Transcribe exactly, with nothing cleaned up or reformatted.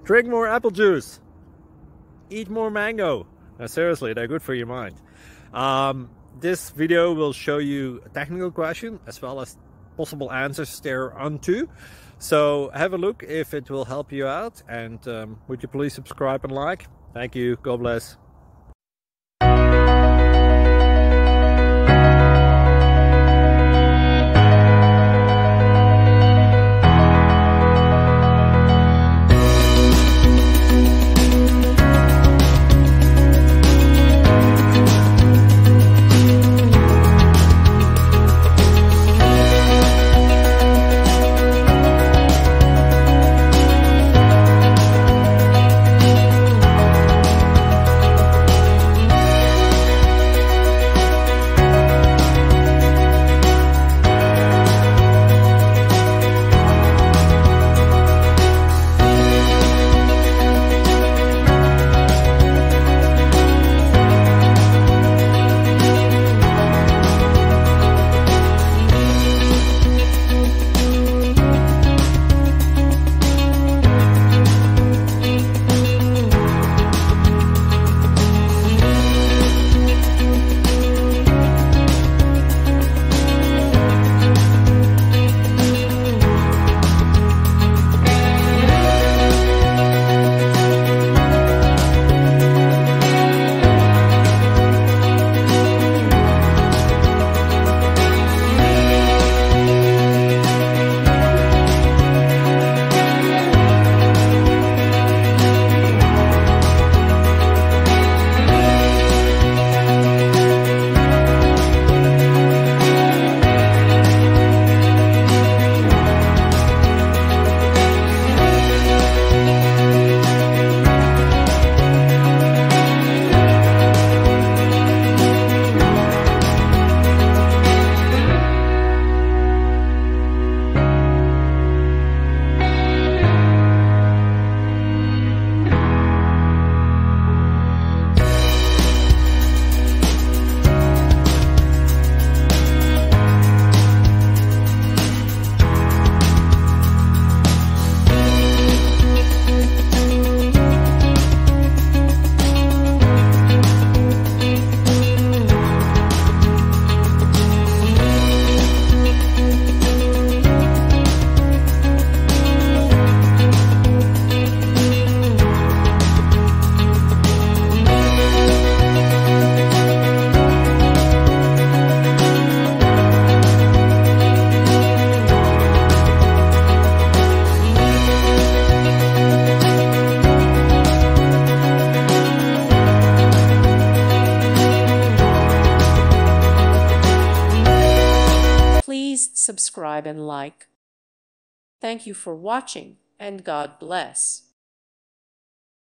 Drink more apple juice. Eat more mango. Now, seriously, they're good for your mind. Um, this video will show you a technical question as well as possible answers thereunto. So have a look if it will help you out, and um, would you please subscribe and like? Thank you. God bless. Please subscribe and like. Thank you for watching, and God bless.